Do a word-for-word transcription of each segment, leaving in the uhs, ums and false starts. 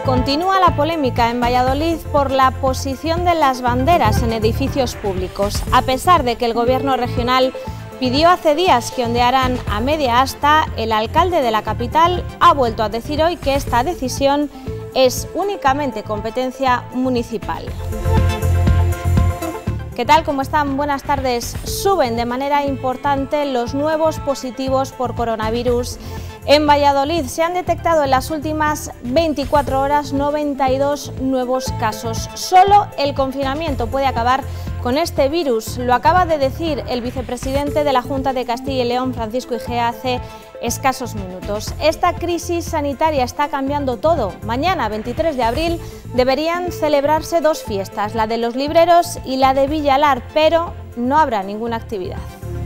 Continúa la polémica en Valladolid por la posición de las banderas en edificios públicos, a pesar de que el gobierno regional pidió hace días que ondearan a media asta. El alcalde de la capital ha vuelto a decir hoy que esta decisión es únicamente competencia municipal. ¿Qué tal? ¿Cómo están? Buenas tardes. Suben de manera importante los nuevos positivos por coronavirus en Valladolid. Se han detectado en las últimas veinticuatro horas noventa y dos nuevos casos. Solo el confinamiento puede acabar con este virus. Lo acaba de decir el vicepresidente de la Junta de Castilla y León, Francisco Igea, hace escasos minutos. Esta crisis sanitaria está cambiando todo. Mañana, veintitrés de abril, deberían celebrarse dos fiestas, la de los libreros y la de Villalar, pero no habrá ninguna actividad.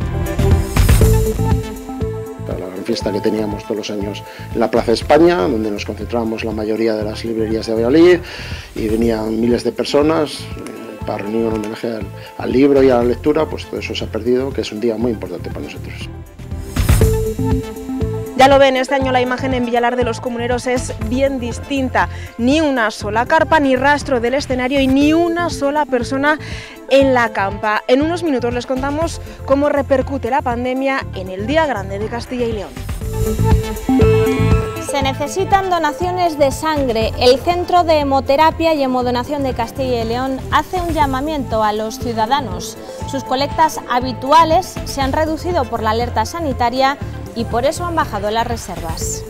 La gran fiesta que teníamos todos los años en la Plaza España, donde nos concentrábamos la mayoría de las librerías de Valladolid, y venían miles de personas para rendir un homenaje al, al libro y a la lectura. Pues todo eso se ha perdido, que es un día muy importante para nosotros. Ya lo ven, este año la imagen en Villalar de los Comuneros es bien distinta. Ni una sola carpa, ni rastro del escenario y ni una sola persona en la campa. En unos minutos les contamos cómo repercute la pandemia en el Día Grande de Castilla y León. Se necesitan donaciones de sangre. El Centro de Hemoterapia y Hemodonación de Castilla y León hace un llamamiento a los ciudadanos. Sus colectas habituales se han reducido por la alerta sanitaria y por eso han bajado las reservas.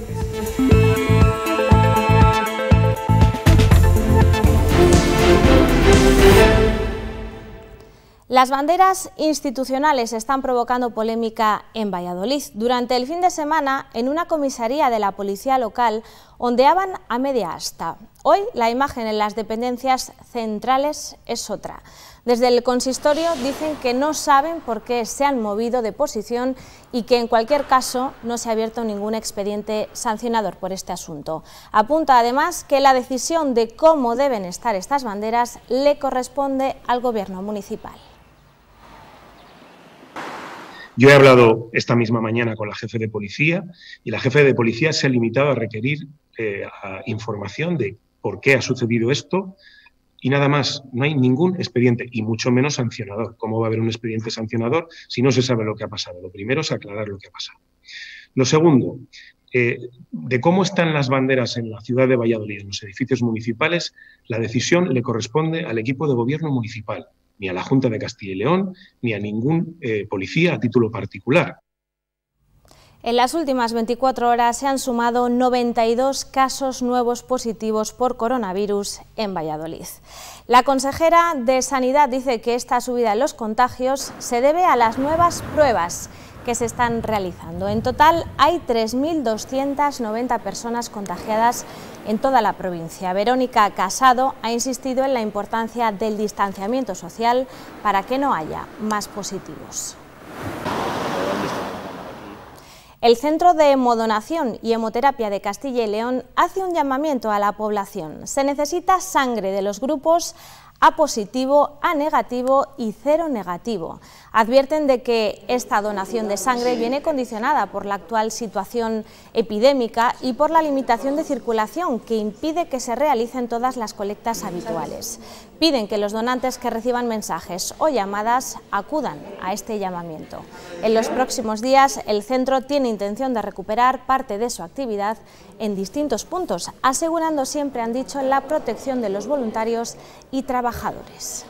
Las banderas institucionales están provocando polémica en Valladolid. Durante el fin de semana, en una comisaría de la policía local, ondeaban a media asta. Hoy la imagen en las dependencias centrales es otra. Desde el consistorio dicen que no saben por qué se han movido de posición y que en cualquier caso no se ha abierto ningún expediente sancionador por este asunto. Apunta además que la decisión de cómo deben estar estas banderas le corresponde al gobierno municipal. Yo he hablado esta misma mañana con la jefe de policía y la jefe de policía se ha limitado a requerir eh, a información de por qué ha sucedido esto y nada más. No hay ningún expediente y mucho menos sancionador. ¿Cómo va a haber un expediente sancionador si no se sabe lo que ha pasado? Lo primero es aclarar lo que ha pasado. Lo segundo, eh, de cómo están las banderas en la ciudad de Valladolid, en los edificios municipales, la decisión le corresponde al equipo de gobierno municipal, ni a la Junta de Castilla y León, ni a ningún eh, policía a título particular. En las últimas veinticuatro horas se han sumado noventa y dos casos nuevos positivos por coronavirus en Valladolid. La consejera de Sanidad dice que esta subida en los contagios se debe a las nuevas pruebas que se están realizando. En total hay tres mil doscientas noventa personas contagiadas en toda la provincia. Verónica Casado ha insistido en la importancia del distanciamiento social para que no haya más positivos. El Centro de Hemodonación y Hemoterapia de Castilla y León hace un llamamiento a la población. Se necesita sangre de los grupos A positivo, A negativo y cero negativo. Advierten de que esta donación de sangre viene condicionada por la actual situación epidémica y por la limitación de circulación que impide que se realicen todas las colectas habituales. Piden que los donantes que reciban mensajes o llamadas acudan a este llamamiento. En los próximos días el centro tiene intención de recuperar parte de su actividad en distintos puntos, asegurando siempre, han dicho, la protección de los voluntarios y trabajadores.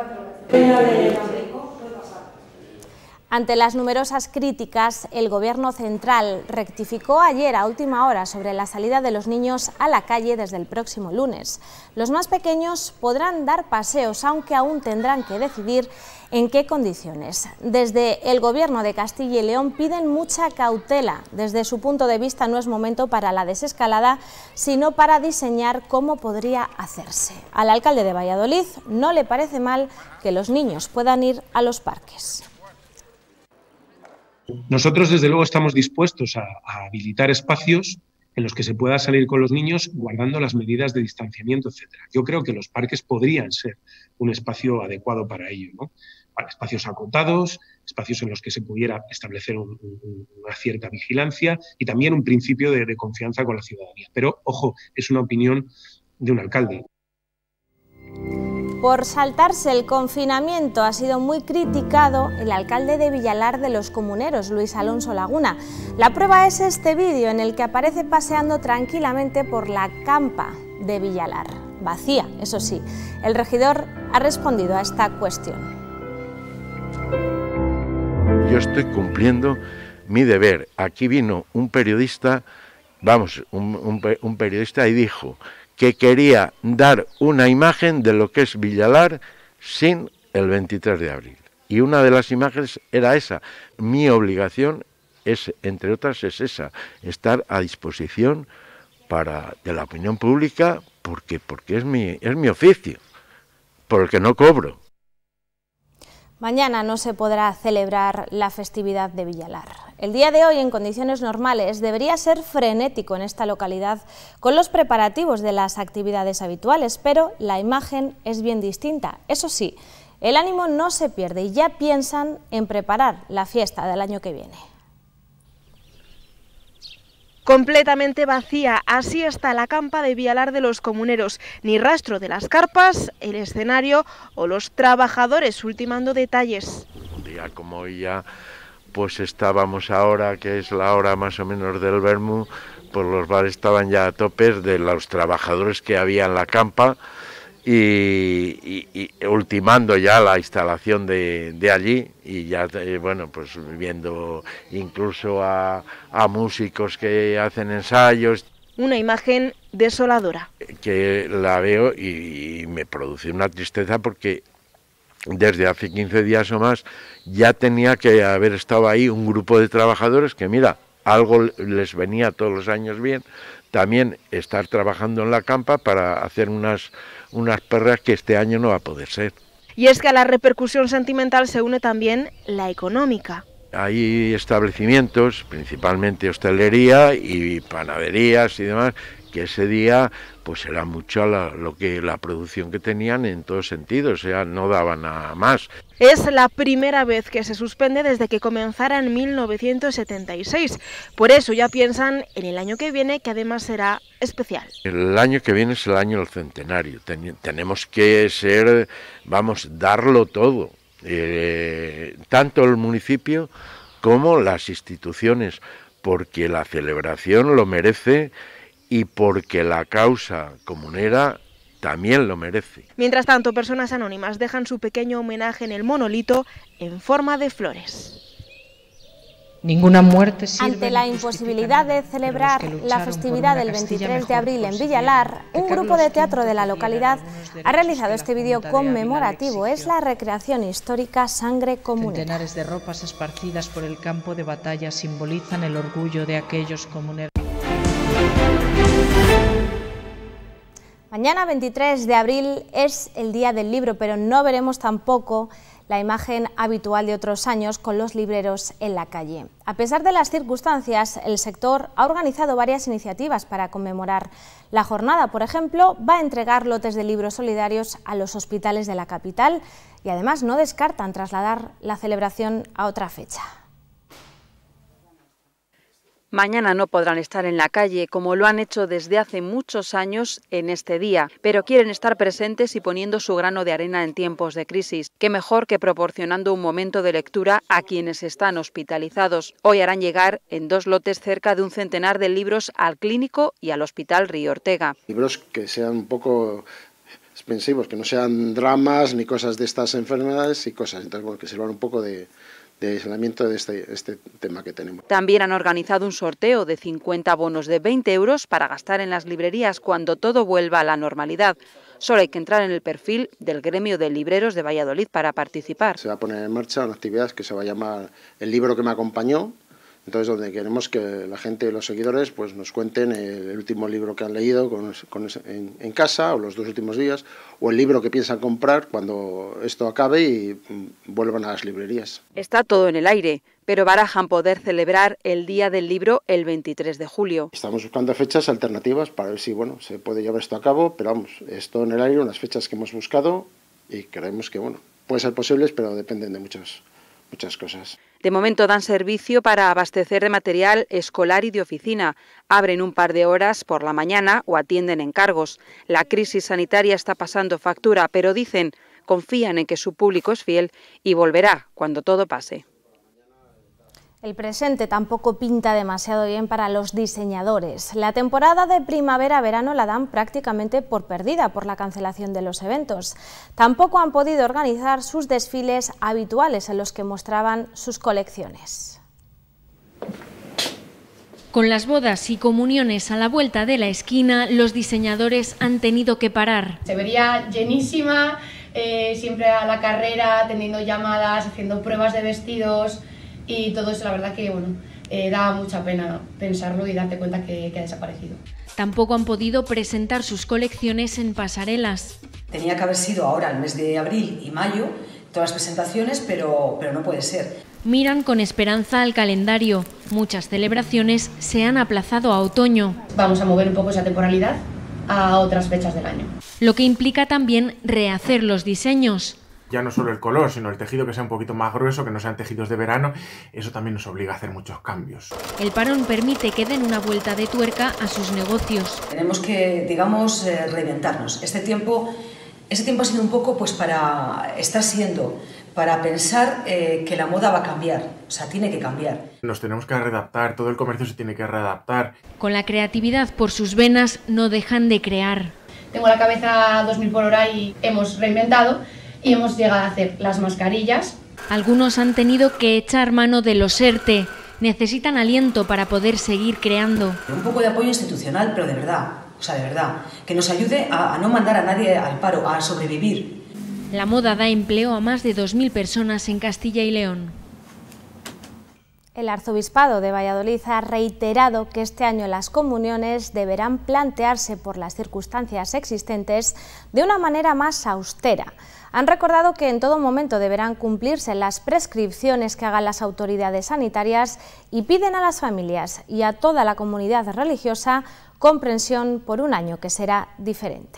Ante las numerosas críticas, el Gobierno central rectificó ayer a última hora sobre la salida de los niños a la calle desde el próximo lunes. Los más pequeños podrán dar paseos, aunque aún tendrán que decidir en qué condiciones. Desde el Gobierno de Castilla y León piden mucha cautela. Desde su punto de vista no es momento para la desescalada, sino para diseñar cómo podría hacerse. Al alcalde de Valladolid no le parece mal que los niños puedan ir a los parques. Nosotros, desde luego, estamos dispuestos a, a habilitar espacios en los que se pueda salir con los niños guardando las medidas de distanciamiento, etcétera. Yo creo que los parques podrían ser un espacio adecuado para ello, ¿no? Para espacios acotados, espacios en los que se pudiera establecer un, un, una cierta vigilancia y también un principio de, de confianza con la ciudadanía. Pero, ojo, es una opinión de un alcalde. Por saltarse el confinamiento ha sido muy criticado el alcalde de Villalar de los Comuneros, Luis Alonso Laguna. La prueba es este vídeo en el que aparece paseando tranquilamente por la campa de Villalar. Vacía, eso sí. El regidor ha respondido a esta cuestión. Yo estoy cumpliendo mi deber. Aquí vino un periodista, vamos, un, un, un periodista y dijo que quería dar una imagen de lo que es Villalar sin el veintitrés de abril. Y una de las imágenes era esa. Mi obligación es, entre otras, es esa, estar a disposición para, de la opinión pública, porque, porque es mi, es mi oficio, por el que no cobro. Mañana no se podrá celebrar la festividad de Villalar. El día de hoy, en condiciones normales, debería ser frenético en esta localidad con los preparativos de las actividades habituales, pero la imagen es bien distinta. Eso sí, el ánimo no se pierde y ya piensan en preparar la fiesta del año que viene. Completamente vacía, así está la campa de Villalar de los Comuneros. Ni rastro de las carpas, el escenario o los trabajadores ultimando detalles. Un día como hoy ya, pues estábamos ahora, que es la hora más o menos del vermú, pues los bares estaban ya a topes de los trabajadores que había en la campa y, y, y ultimando ya la instalación de, de allí y ya, eh, bueno, pues viendo incluso a, a músicos que hacen ensayos. Una imagen desoladora. Que la veo y, y me produce una tristeza porque desde hace quince días o más ya tenía que haber estado ahí un grupo de trabajadores que, mira, algo les venía todos los años bien, también estar trabajando en la campa para hacer unas, unas perras que este año no va a poder ser. Y es que a la repercusión sentimental se une también la económica. Hay establecimientos, principalmente hostelería y panaderías y demás, que ese día pues era mucho la, lo que la producción que tenían en todos sentidos, o sea, no daban nada más. Es la primera vez que se suspende desde que comenzara en mil novecientos setenta y seis. Por eso ya piensan en el año que viene, que además será especial. El año que viene es el año del centenario. Ten, tenemos que ser, vamos, darlo todo. Eh, tanto el municipio como las instituciones, porque la celebración lo merece y porque la causa comunera también lo merece. Mientras tanto, personas anónimas dejan su pequeño homenaje en el monolito en forma de flores. Ninguna muerte sirve. Ante la imposibilidad de celebrar la festividad del veintitrés de abril en Villalar, un grupo de teatro de la localidad ha realizado este vídeo conmemorativo. Es la recreación histórica Sangre Comunera. Centenares de ropas esparcidas por el campo de batalla simbolizan el orgullo de aquellos comuneros. Mañana, veintitrés de abril, es el Día del Libro, pero no veremos tampoco la imagen habitual de otros años con los libreros en la calle. A pesar de las circunstancias, el sector ha organizado varias iniciativas para conmemorar la jornada. Por ejemplo, va a entregar lotes de libros solidarios a los hospitales de la capital y además no descartan trasladar la celebración a otra fecha. Mañana no podrán estar en la calle, como lo han hecho desde hace muchos años en este día, pero quieren estar presentes y poniendo su grano de arena en tiempos de crisis. Qué mejor que proporcionando un momento de lectura a quienes están hospitalizados. Hoy harán llegar en dos lotes cerca de un centenar de libros al Clínico y al Hospital Río Ortega. Libros que sean un poco expansivos, que no sean dramas ni cosas de estas enfermedades y cosas, entonces bueno, que sirvan un poco de... de aislamiento de este, este tema que tenemos. También han organizado un sorteo de cincuenta bonos de veinte euros para gastar en las librerías cuando todo vuelva a la normalidad. Solo hay que entrar en el perfil del gremio de libreros de Valladolid para participar. Se va a poner en marcha una actividad que se va a llamar El libro que me acompañó. Entonces, donde queremos que la gente, los seguidores, pues nos cuenten el último libro que han leído con, con, en, en casa, o los dos últimos días, o el libro que piensan comprar cuando esto acabe y vuelvan a las librerías. Está todo en el aire, pero barajan poder celebrar el Día del Libro el veintitrés de julio. Estamos buscando fechas alternativas para ver si bueno, se puede llevar esto a cabo, pero vamos, esto en el aire, unas fechas que hemos buscado y creemos que bueno, puede ser posibles, pero dependen de muchos muchas cosas. De momento dan servicio para abastecer de material escolar y de oficina. Abren un par de horas por la mañana o atienden encargos. La crisis sanitaria está pasando factura, pero dicen, confían en que su público es fiel y volverá cuando todo pase. El presente tampoco pinta demasiado bien para los diseñadores. La temporada de primavera-verano la dan prácticamente por perdida por la cancelación de los eventos. Tampoco han podido organizar sus desfiles habituales en los que mostraban sus colecciones. Con las bodas y comuniones a la vuelta de la esquina, los diseñadores han tenido que parar. Se vería llenísima, eh, siempre a la carrera, teniendo llamadas, haciendo pruebas de vestidos. Y todo eso, la verdad que bueno, eh, da mucha pena pensarlo y darte cuenta que, que ha desaparecido. Tampoco han podido presentar sus colecciones en pasarelas. Tenía que haber sido ahora el mes de abril y mayo todas las presentaciones, pero, pero no puede ser. Miran con esperanza al calendario. Muchas celebraciones se han aplazado a otoño. Vamos a mover un poco esa temporalidad a otras fechas del año. Lo que implica también rehacer los diseños. Ya no solo el color, sino el tejido que sea un poquito más grueso, que no sean tejidos de verano, eso también nos obliga a hacer muchos cambios. El parón permite que den una vuelta de tuerca a sus negocios. Tenemos que, digamos, eh, reinventarnos. Este tiempo, este tiempo ha sido un poco, pues para, está siendo, para pensar eh, que la moda va a cambiar, o sea, tiene que cambiar. Nos tenemos que readaptar, todo el comercio se tiene que readaptar. Con la creatividad por sus venas no dejan de crear. Tengo la cabeza a dos mil por hora y hemos reinventado. Y hemos llegado a hacer las mascarillas. Algunos han tenido que echar mano de los ERTE. Necesitan aliento para poder seguir creando. Un poco de apoyo institucional, pero de verdad, o sea, de verdad, que nos ayude a, a no mandar a nadie al paro, a sobrevivir. La moda da empleo a más de dos mil personas en Castilla y León. El Arzobispado de Valladolid ha reiterado que este año las comuniones deberán plantearse por las circunstancias existentes de una manera más austera. Han recordado que en todo momento deberán cumplirse las prescripciones que hagan las autoridades sanitarias y piden a las familias y a toda la comunidad religiosa comprensión por un año que será diferente.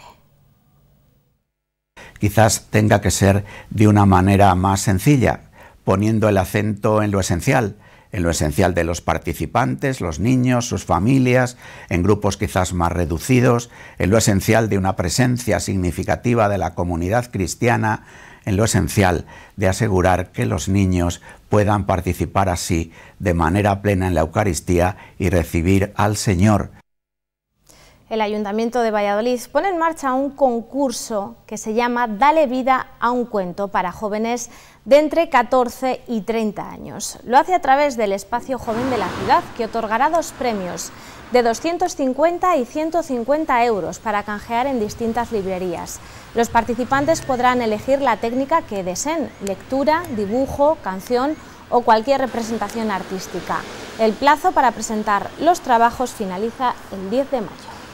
Quizás tenga que ser de una manera más sencilla, poniendo el acento en lo esencial, en lo esencial de los participantes, los niños, sus familias, en grupos quizás más reducidos, en lo esencial de una presencia significativa de la comunidad cristiana, en lo esencial de asegurar que los niños puedan participar así de manera plena en la Eucaristía y recibir al Señor. El Ayuntamiento de Valladolid pone en marcha un concurso que se llama Dale vida a un cuento para jóvenes de entre catorce y treinta años. Lo hace a través del Espacio Joven de la ciudad, que otorgará dos premios de doscientos cincuenta y ciento cincuenta euros para canjear en distintas librerías. Los participantes podrán elegir la técnica que deseen: lectura, dibujo, canción o cualquier representación artística. El plazo para presentar los trabajos finaliza el diez de mayo.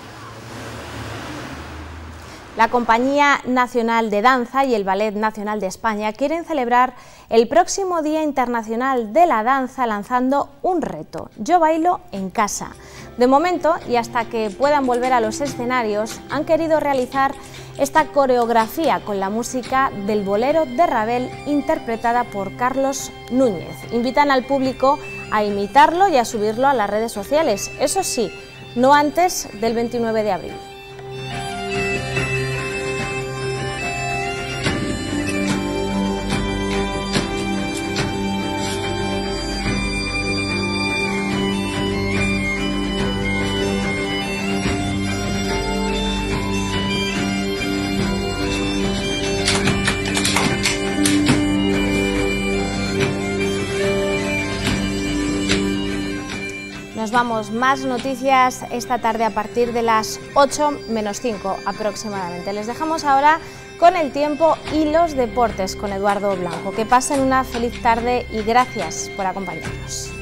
La Compañía Nacional de Danza y el Ballet Nacional de España quieren celebrar el próximo Día Internacional de la Danza lanzando un reto: Yo bailo en casa. De momento, y hasta que puedan volver a los escenarios, han querido realizar esta coreografía con la música del bolero de Ravel interpretada por Carlos Núñez. Invitan al público a imitarlo y a subirlo a las redes sociales, eso sí, no antes del veintinueve de abril. Nos vamos, más noticias esta tarde a partir de las ocho menos cinco aproximadamente. Les dejamos ahora con el tiempo y los deportes con Eduardo Blanco. Que pasen una feliz tarde y gracias por acompañarnos.